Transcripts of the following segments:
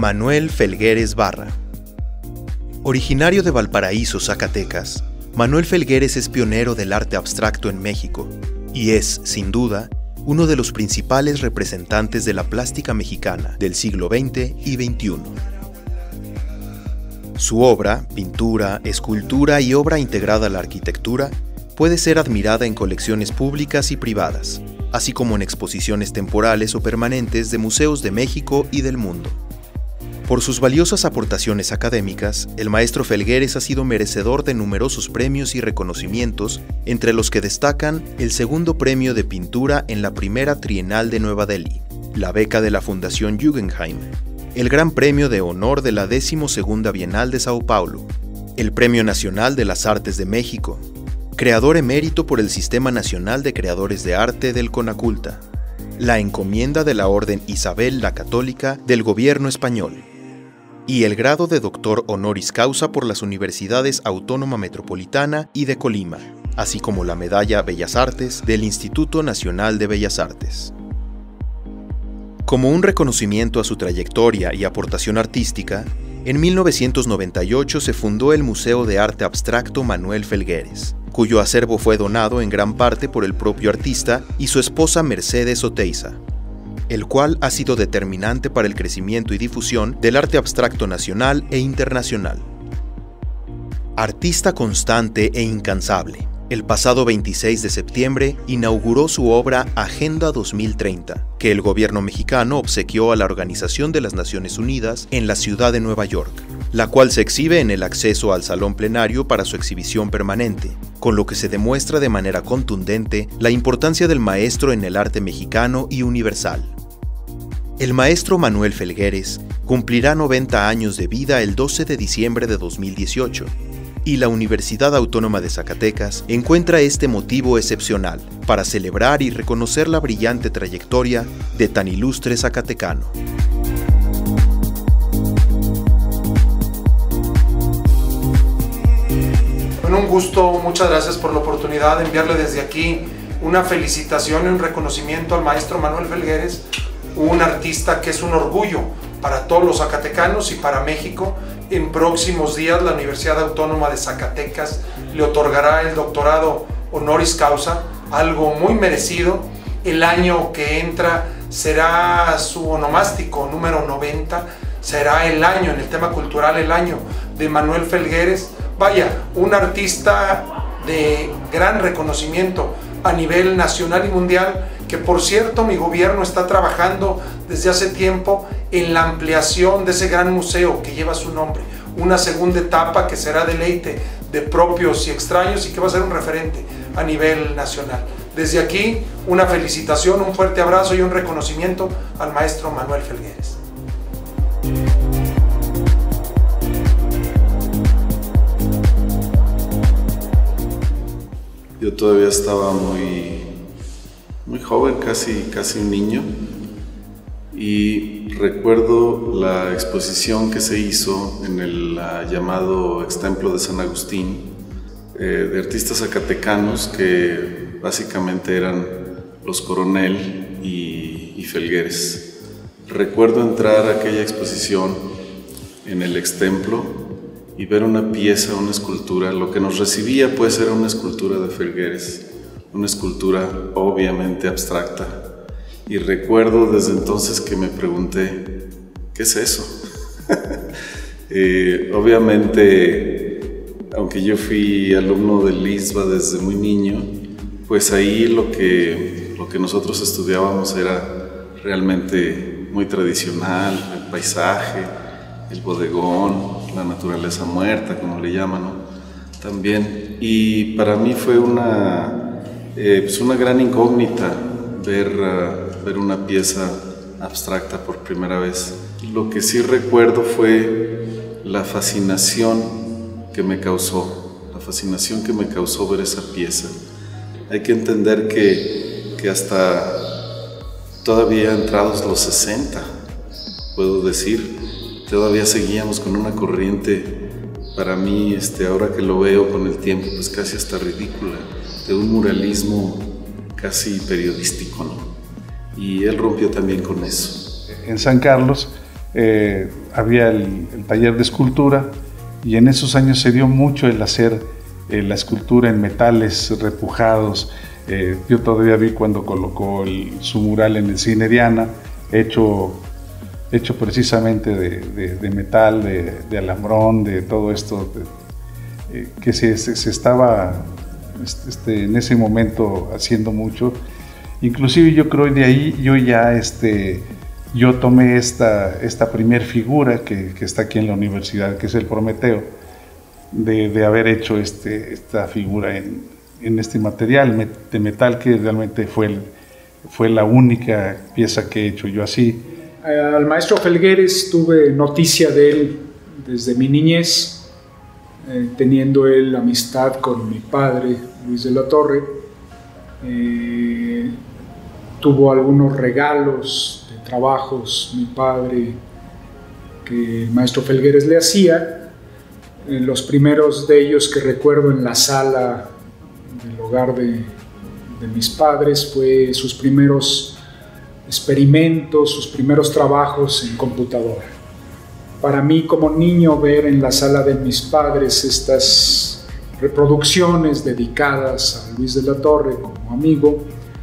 Manuel Felgueres Barra. Originario de Valparaíso, Zacatecas, Manuel Felgueres es pionero del arte abstracto en México y es, sin duda, uno de los principales representantes de la plástica mexicana del siglo XX y XXI. Su obra, pintura, escultura y obra integrada a la arquitectura puede ser admirada en colecciones públicas y privadas, así como en exposiciones temporales o permanentes de museos de México y del mundo. Por sus valiosas aportaciones académicas, el maestro Felgueres ha sido merecedor de numerosos premios y reconocimientos, entre los que destacan el segundo premio de pintura en la primera Trienal de Nueva Delhi, la beca de la Fundación Guggenheim, el Gran Premio de Honor de la 12ª Bienal de Sao Paulo, el Premio Nacional de las Artes de México, creador emérito por el Sistema Nacional de Creadores de Arte del CONACULTA, la encomienda de la Orden Isabel la Católica del Gobierno español, y el grado de doctor honoris causa por las Universidades Autónoma Metropolitana y de Colima, así como la Medalla Bellas Artes del Instituto Nacional de Bellas Artes. Como un reconocimiento a su trayectoria y aportación artística, en 1998 se fundó el Museo de Arte Abstracto Manuel Felgueres, cuyo acervo fue donado en gran parte por el propio artista y su esposa Mercedes Oteiza, el cual ha sido determinante para el crecimiento y difusión del arte abstracto nacional e internacional. Artista constante e incansable, el pasado 26 de septiembre inauguró su obra Agenda 2030, que el gobierno mexicano obsequió a la Organización de las Naciones Unidas en la ciudad de Nueva York, la cual se exhibe en el acceso al salón plenario para su exhibición permanente, con lo que se demuestra de manera contundente la importancia del maestro en el arte mexicano y universal. El maestro Manuel Felgueres cumplirá 90 años de vida el 12 de diciembre de 2018, y la Universidad Autónoma de Zacatecas encuentra este motivo excepcional para celebrar y reconocer la brillante trayectoria de tan ilustre zacatecano. Bueno, un gusto, muchas gracias por la oportunidad de enviarle desde aquí una felicitación y un reconocimiento al maestro Manuel Felgueres, un artista que es un orgullo para todos los zacatecanos y para México. En próximos días la Universidad Autónoma de Zacatecas le otorgará el doctorado honoris causa, algo muy merecido. El año que entra será su onomástico número 90, será el año, en el tema cultural, el año de Manuel Felgueres. Vaya, un artista de gran reconocimiento a nivel nacional y mundial, que por cierto mi gobierno está trabajando desde hace tiempo en la ampliación de ese gran museo que lleva su nombre, una segunda etapa que será deleite de propios y extraños y que va a ser un referente a nivel nacional. Desde aquí, una felicitación, un fuerte abrazo y un reconocimiento al maestro Manuel Felgueres. Yo todavía estaba muy joven, casi un niño, y recuerdo la exposición que se hizo en el llamado Extemplo de San Agustín, de artistas zacatecanos que básicamente eran los Coronel y Felgueres. Recuerdo entrar a aquella exposición en el Extemplo y ver una pieza, una escultura. Lo que nos recibía pues era una escultura de Felgueres, una escultura obviamente abstracta, y recuerdo desde entonces que me pregunté, ¿qué es eso? Obviamente, aunque yo fui alumno del ISBA desde muy niño, pues ahí lo que nosotros estudiábamos era realmente muy tradicional, el paisaje, el bodegón, la naturaleza muerta, como le llaman, ¿no? También, y para mí fue una gran incógnita ver una pieza abstracta por primera vez. Lo que sí recuerdo fue la fascinación que me causó ver esa pieza. Hay que entender que hasta todavía entrados los 60, puedo decir, todavía seguíamos con una corriente, para mí, ahora que lo veo con el tiempo, pues casi hasta ridícula, de un muralismo casi periodístico, ¿no? Y él rompió también con eso. En San Carlos había el taller de escultura, y en esos años se dio mucho el hacer la escultura en metales repujados. Yo todavía vi cuando colocó su mural en el Cine Diana, hecho precisamente de metal, de alambrón, de todo esto, que se estaba en ese momento haciendo mucho. Inclusive yo creo de ahí yo tomé esta primer figura que está aquí en la universidad, que es el Prometeo, de haber hecho esta figura en este material de metal, que realmente fue la única pieza que he hecho yo así. Al maestro Felgueres tuve noticia de él desde mi niñez, teniendo él amistad con mi padre, Luis de la Torre. Tuvo algunos regalos de trabajos, mi padre, que el maestro Felgueres le hacía. Los primeros de ellos que recuerdo en la sala del hogar de mis padres fue sus primeros experimentos, sus primeros trabajos en computadora. Para mí, como niño, ver en la sala de mis padres estas reproducciones dedicadas a Luis de la Torre como amigo,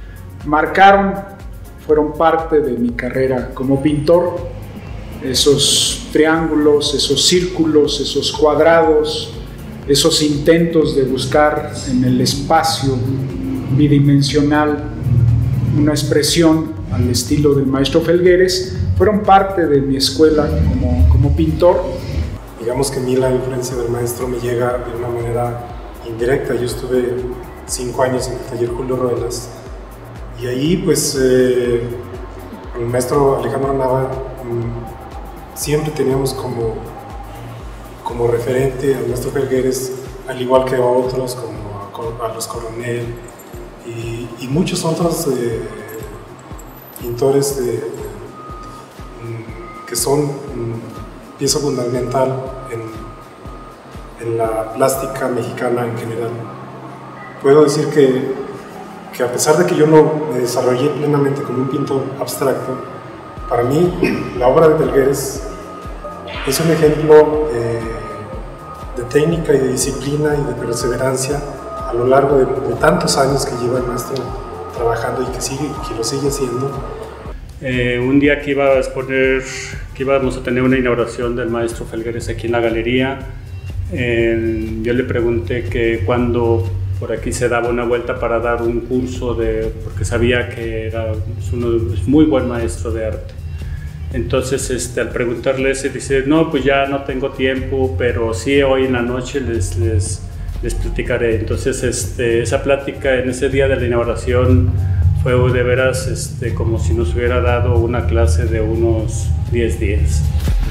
fueron parte de mi carrera como pintor. Esos triángulos, esos círculos, esos cuadrados, esos intentos de buscar en el espacio bidimensional una expresión al estilo del maestro Felgueres, fueron parte de mi escuela como pintor. Digamos que a mí la influencia del maestro me llega de una manera indirecta. Yo estuve 5 años en el taller Julio Ruelas, y ahí pues el maestro Alejandro Nava siempre teníamos como referente al maestro Felgueres, al igual que a otros como a los Coronel y muchos otros pintores que son pieza fundamental en la plástica mexicana en general. Puedo decir que a pesar de que yo no me desarrollé plenamente como un pintor abstracto, para mí la obra de Felgueres es un ejemplo de técnica y de disciplina y de perseverancia a lo largo de tantos años que lleva el maestro trabajando y que lo sigue haciendo. Un día que íbamos a tener una inauguración del maestro Felgueres aquí en la galería, yo le pregunté que cuando por aquí se daba una vuelta para dar un curso, porque sabía que es muy buen maestro de arte. Entonces al preguntarle eso, dice, no, pues ya no tengo tiempo, pero sí hoy en la noche les platicaré. Entonces esa plática en ese día de la inauguración fue de veras como si nos hubiera dado una clase de unos 10 días.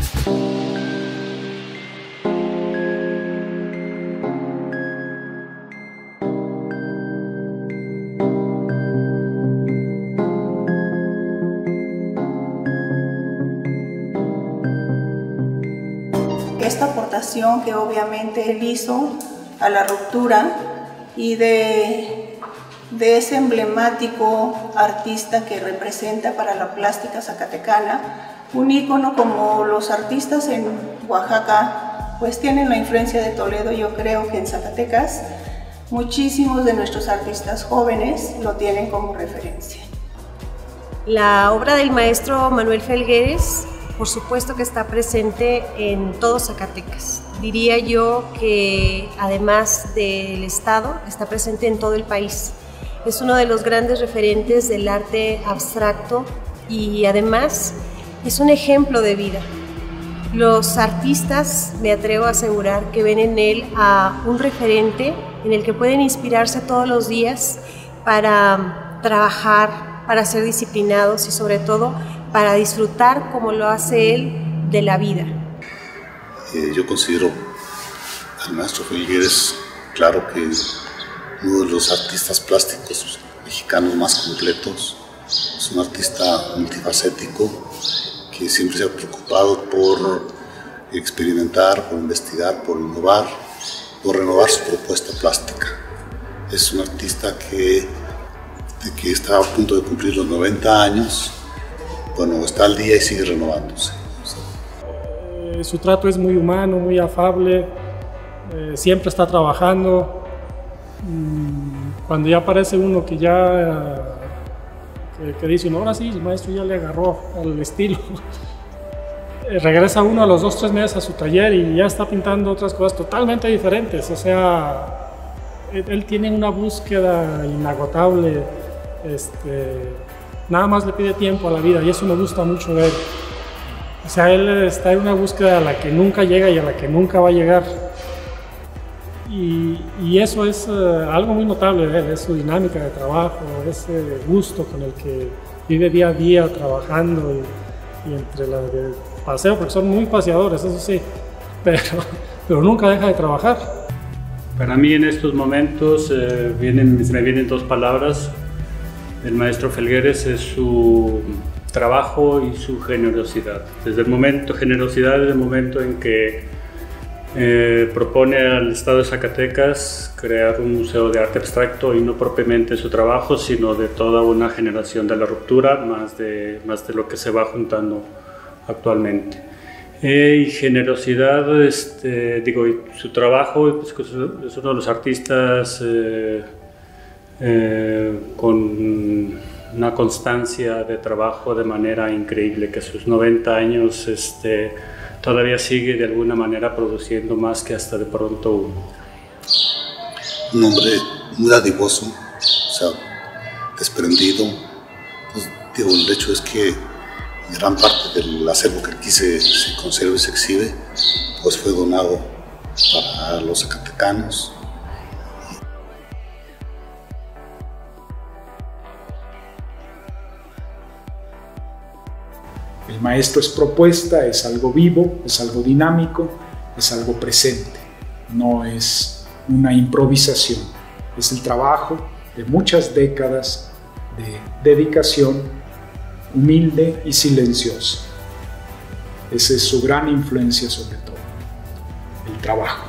Esta aportación que obviamente él hizo a la ruptura y de ese emblemático artista que representa para la plástica zacatecana, un ícono como los artistas en Oaxaca, pues tienen la influencia de Toledo. Yo creo que en Zacatecas muchísimos de nuestros artistas jóvenes lo tienen como referencia. La obra del maestro Manuel Felgueres, por supuesto que está presente en todo Zacatecas. Diría yo que además del estado, está presente en todo el país. Es uno de los grandes referentes del arte abstracto y además es un ejemplo de vida. Los artistas, me atrevo a asegurar, que ven en él a un referente en el que pueden inspirarse todos los días para trabajar, para ser disciplinados y sobre todo para disfrutar, como lo hace él, de la vida. Yo considero al maestro Felgueres, claro que es uno de los artistas plásticos mexicanos más completos. Es un artista multifacético que siempre se ha preocupado por experimentar, por investigar, por innovar, por renovar su propuesta plástica. Es un artista que está a punto de cumplir los 90 años. Bueno, está al día y sigue renovándose. Su trato es muy humano, muy afable, siempre está trabajando. Cuando ya aparece uno que ya que dice uno, ahora sí, el maestro ya le agarró al estilo, regresa uno a los 2-3 meses a su taller y ya está pintando otras cosas totalmente diferentes. O sea, él tiene una búsqueda inagotable, nada más le pide tiempo a la vida y eso me gusta mucho de él. O sea, él está en una búsqueda a la que nunca llega y a la que nunca va a llegar. Y eso es algo muy notable de él, es su dinámica de trabajo, ese gusto con el que vive día a día trabajando y entre la de paseo, porque son muy paseadores, eso sí, pero nunca deja de trabajar. Para mí en estos momentos me vienen 2 palabras del maestro Felgueres, es su trabajo y su generosidad. Generosidad desde el momento en que propone al Estado de Zacatecas crear un museo de arte abstracto y no propiamente su trabajo, sino de toda una generación de la ruptura, más de lo que se va juntando actualmente. Y generosidad, su trabajo, pues, es uno de los artistas con una constancia de trabajo de manera increíble, que a sus 90 años todavía sigue de alguna manera produciendo más que hasta de pronto uno. Un hombre muy dadivoso, o sea, desprendido. Pues, el hecho es que gran parte del acervo que aquí se conserva y se exhibe, pues fue donado para los zacatecanos. El maestro es propuesta, es algo vivo, es algo dinámico, es algo presente. No es una improvisación, es el trabajo de muchas décadas de dedicación humilde y silenciosa. Esa es su gran influencia sobre todo, el trabajo.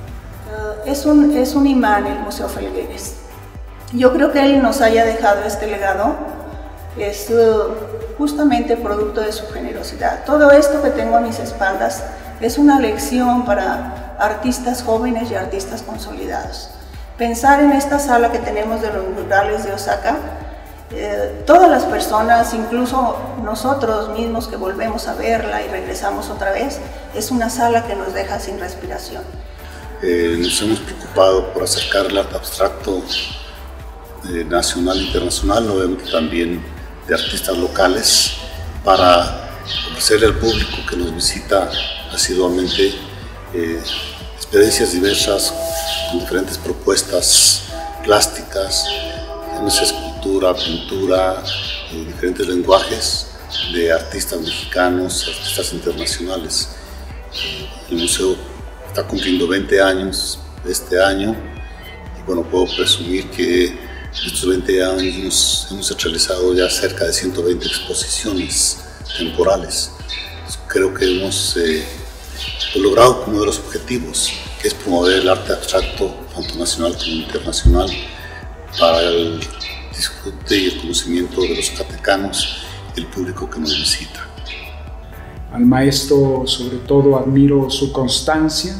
Es un imán el Museo Felgueres. Yo creo que él nos haya dejado este legado es justamente producto de su generosidad. Todo esto que tengo a mis espaldas es una lección para artistas jóvenes y artistas consolidados. Pensar en esta sala que tenemos de los murales de Osaka, todas las personas, incluso nosotros mismos que volvemos a verla y regresamos otra vez, es una sala que nos deja sin respiración. Nos hemos preocupado por acercar el arte abstracto nacional e internacional, obviamente también de artistas locales, para ofrecerle al público que nos visita asiduamente experiencias diversas con diferentes propuestas plásticas, escultura, pintura, diferentes lenguajes de artistas mexicanos, artistas internacionales. El museo está cumpliendo 20 años este año y bueno, puedo presumir que en estos 20 años hemos realizado ya cerca de 120 exposiciones temporales. Entonces, creo que hemos logrado uno de los objetivos, que es promover el arte abstracto, tanto nacional como internacional, para el disfrute y el conocimiento de los zacatecanos y el público que nos visita. Al maestro sobre todo admiro su constancia,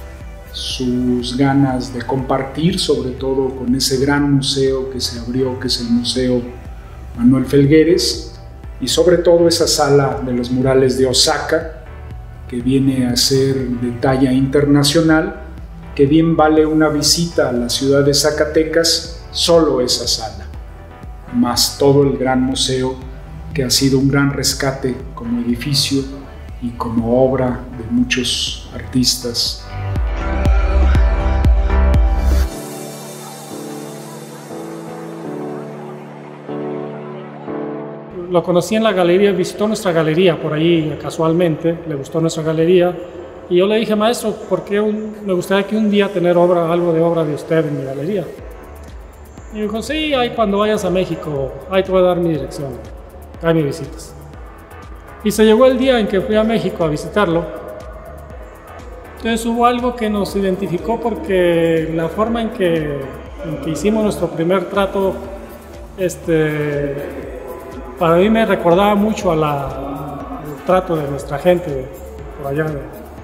sus ganas de compartir, sobre todo con ese gran museo que se abrió, que es el Museo Manuel Felgueres, y sobre todo esa sala de los murales de Osaka, que viene a ser de talla internacional, que bien vale una visita a la ciudad de Zacatecas, solo esa sala, más todo el gran museo, que ha sido un gran rescate como edificio y como obra de muchos artistas. Lo conocí en la galería, visitó nuestra galería por ahí casualmente, le gustó nuestra galería y yo le dije, maestro, ¿por qué me gustaría que un día tener algo de obra de usted en mi galería? Y dijo, sí, ahí cuando vayas a México, ahí te voy a dar mi dirección, ahí me visitas. Y se llegó el día en que fui a México a visitarlo. Entonces hubo algo que nos identificó porque la forma en que hicimos nuestro primer trato, para mí me recordaba mucho al trato de nuestra gente por allá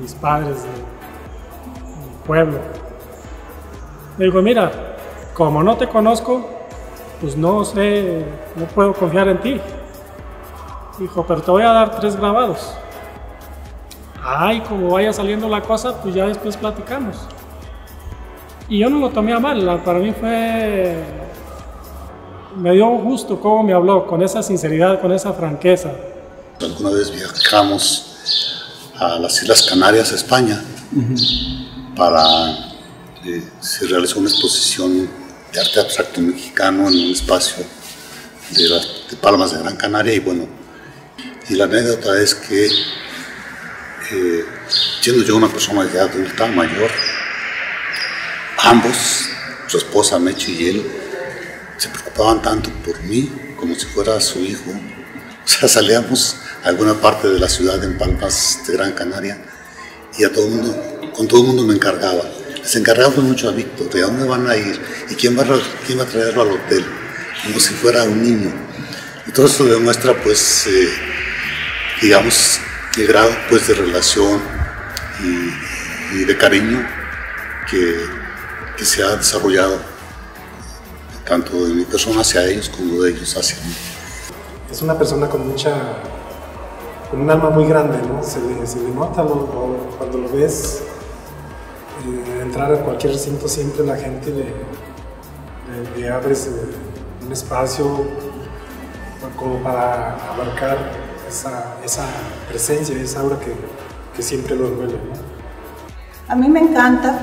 mis padres del pueblo. Me dijo, mira, como no te conozco, pues no sé, no puedo confiar en ti. Dijo, pero te voy a dar 3 grabados. Ay, como vaya saliendo la cosa, pues ya después platicamos. Y yo no lo tomé a mal, para mí me dio gusto cómo me habló, con esa sinceridad, con esa franqueza. Alguna vez viajamos a las Islas Canarias, España, se realizó una exposición de arte abstracto mexicano en un espacio de Palmas de Gran Canaria, y bueno, y la anécdota es que siendo yo una persona ya adulta, mayor, ambos, su esposa Meche y él, se preocupaban tanto por mí como si fuera su hijo. O sea, salíamos a alguna parte de la ciudad en Palmas de Gran Canaria y con todo el mundo me encargaba. Les encargaba mucho a Víctor, de a dónde van a ir y quién va a traerlo al hotel, como si fuera un niño. Y todo esto demuestra, pues, digamos, el grado, pues, de relación y de cariño que se ha desarrollado tanto de mi persona hacia ellos como de ellos hacia mí. Es una persona con un alma muy grande, ¿no? Se le nota cuando lo ves entrar a cualquier recinto, siempre la gente le abres un espacio como para abarcar esa presencia, esa aura que siempre lo envuelve, ¿no? A mí me encanta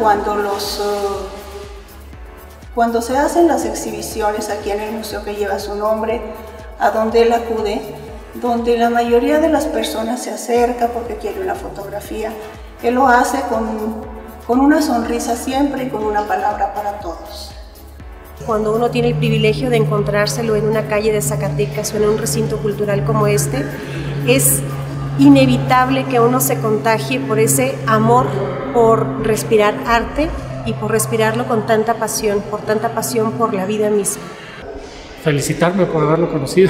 cuando se hacen las exhibiciones aquí en el museo que lleva su nombre, a donde él acude, donde la mayoría de las personas se acerca porque quiere una fotografía. Él lo hace con una sonrisa siempre y con una palabra para todos. Cuando uno tiene el privilegio de encontrárselo en una calle de Zacatecas o en un recinto cultural como este, es inevitable que uno se contagie por ese amor por respirar arte y por respirarlo con tanta pasión por la vida misma. Felicitarme por haberlo conocido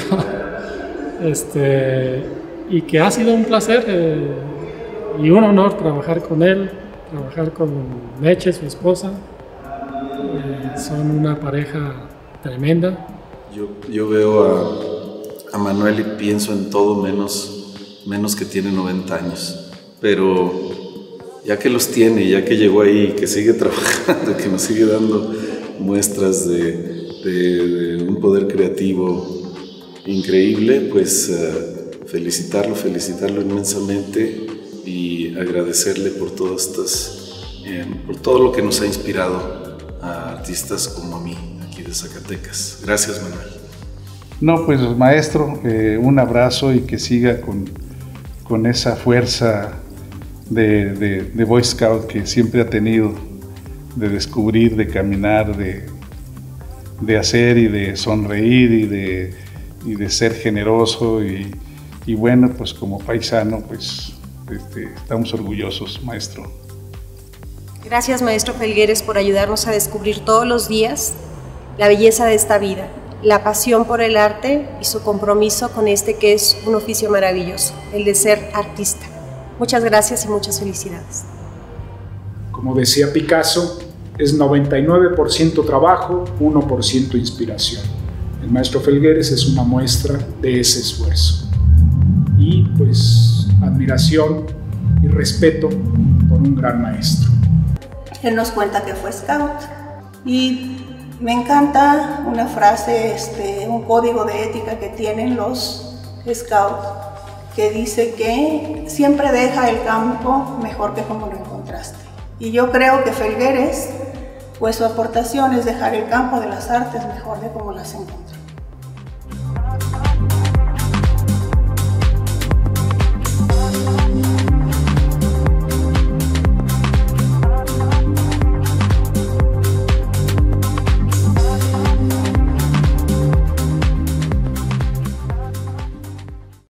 y que ha sido un placer y un honor trabajar con él, trabajar con Meche, su esposa. Son una pareja tremenda. Yo veo a Manuel y pienso en todo menos que tiene 90 años, pero ya que los tiene, ya que llegó ahí, que sigue trabajando, que nos sigue dando muestras de un poder creativo increíble, pues felicitarlo inmensamente y agradecerle por todas por todo lo que nos ha inspirado a artistas como a mí, aquí de Zacatecas. Gracias, Manuel. No, pues maestro, un abrazo y que siga con esa fuerza de Boy Scout que siempre ha tenido, de descubrir, de caminar, de hacer y de sonreír y de ser generoso y bueno, pues como paisano, pues estamos orgullosos, maestro. Gracias, maestro Felgueres, por ayudarnos a descubrir todos los días la belleza de esta vida, la pasión por el arte y su compromiso con que es un oficio maravilloso, el de ser artista. Muchas gracias y muchas felicidades. Como decía Picasso, es 99% trabajo, 1% inspiración. El maestro Felgueres es una muestra de ese esfuerzo. Y pues admiración y respeto por un gran maestro. Él nos cuenta que fue scout y me encanta una frase, un código de ética que tienen los scouts, que dice que siempre deja el campo mejor que como lo encontraste. Y yo creo que Felgueres, pues su aportación es dejar el campo de las artes mejor de como las encontró.